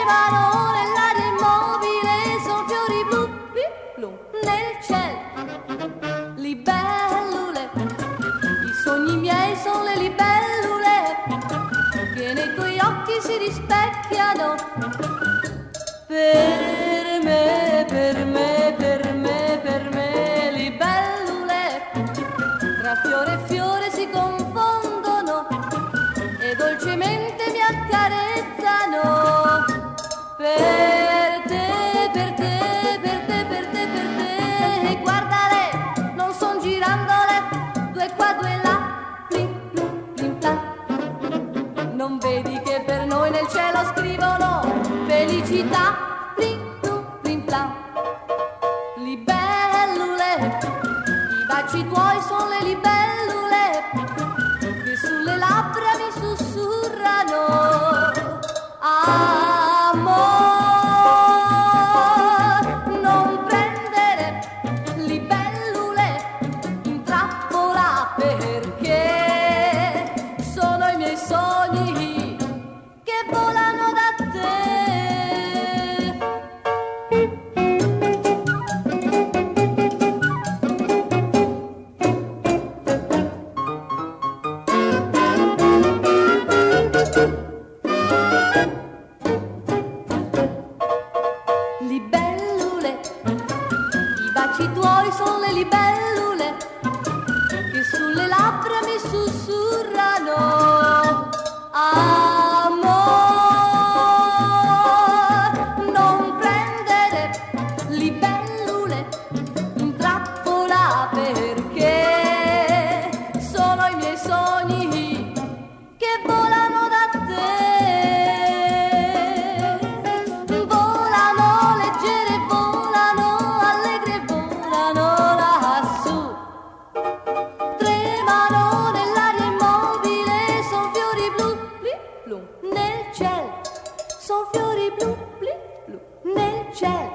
tremano nell'aria immobile, son fiori blu, blu, nel cielo. Libellule, i sogni miei sono le libellule che nei tuoi occhi si rispecchiano. Per me, per me, per me, per me, libellule, tra fiore e fiore si confondono e dolcemente mi accarezzano. Per te, per te, per te, per te, per te, e guardale, non son girandole, due qua, due là, plin, plum, plin, plan. Non vedi che per noi nel cielo scrivono felicità, plin, plum, plin, plan. Libellule, i baci tuoi sono le libellule che sulle labbra mi sussurrano. Amor, non prendere libellule in trappola, perché sono i miei sogni che volano da te. Libellule, i baci tuoi sono le libellule che sulle labbra mi sussurrano. Amor, non prendere libellule in trappola, perché sono i miei sogni che volano da te. Volano leggere, volano allegre, volano lassù. Tremano nell'aria immobile, son fiori blu, bli, blu, nel cielo. Son fiori blu, bli, blu, nel cielo.